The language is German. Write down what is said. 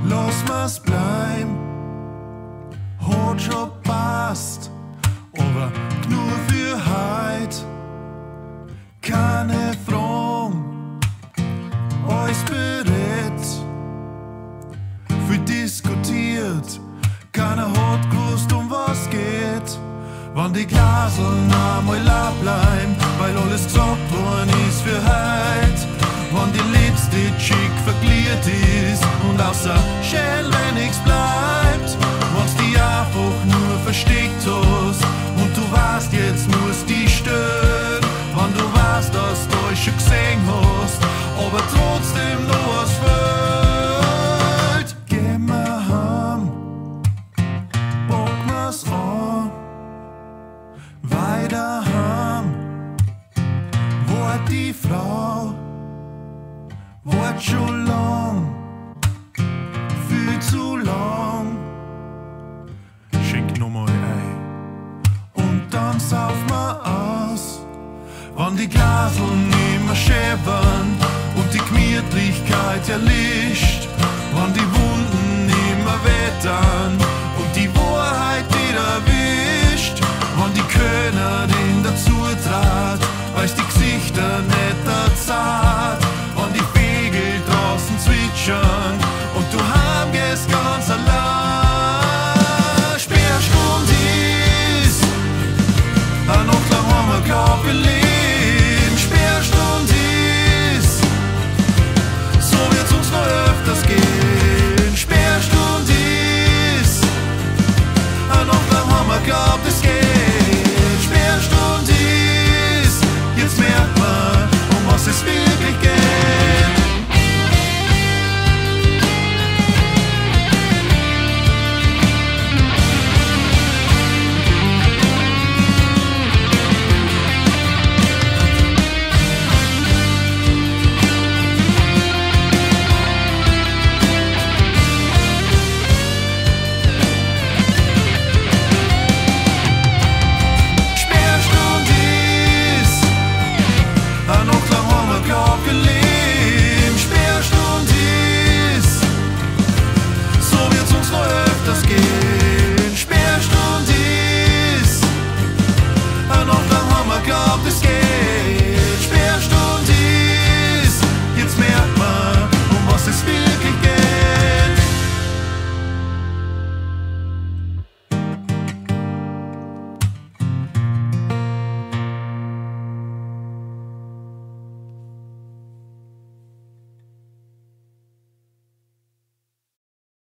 Lass mal's bleiben, hat schon passt, aber nur für heut. Keine Fragen, alles bereit, viel diskutiert, keiner hat gewusst, was geht. Wann die Glaseln einmal leer bleiben, weil alles gesagt worden ist für heut. Wann die letzte Chick vergliert ist und außer Schell, wenn nichts bleibt. Wann's die einfach nur versteckt hast und du weißt, jetzt musst die stören. Wann du weißt, dass du euch schon gesehen hast, aber trotzdem noch was fehlt. Geh mal heim, pack mir's an, weiter heim, wart die Frau. Wart schon lang, viel zu lang. Schick nochmal ein und dann sauf mal aus. Wann die Glaseln immer schäbern und die Gemütlichkeit erlischt.